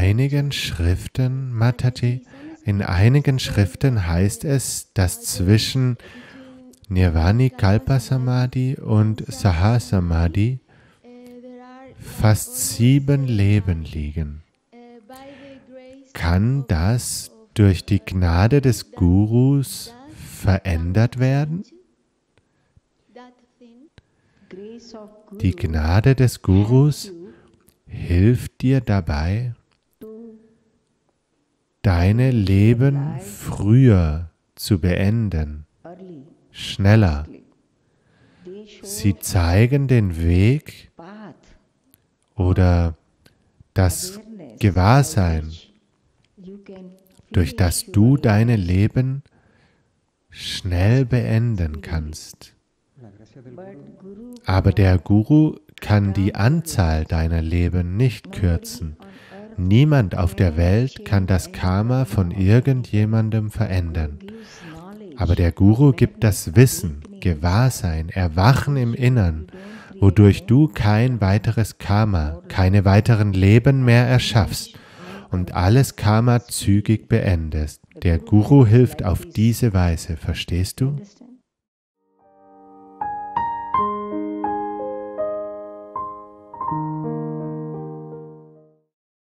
einigen Schriften, Mataji, in einigen Schriften heißt es, dass zwischen Nirvani Kalpa Samadhi und Saha Samadhi fast 7 Leben liegen. Kann das durch die Gnade des Gurus verändert werden? Die Gnade des Gurus hilft dir dabei, deine Leben früher zu beenden, schneller. Sie zeigen den Weg oder das Gewahrsein, durch das du deine Leben schnell beenden kannst. Aber der Guru kann die Anzahl deiner Leben nicht kürzen. Niemand auf der Welt kann das Karma von irgendjemandem verändern. Aber der Guru gibt das Wissen, Gewahrsein, Erwachen im Innern, wodurch du kein weiteres Karma, keine weiteren Leben mehr erschaffst und alles Karma zügig beendest. Der Guru hilft auf diese Weise, verstehst du?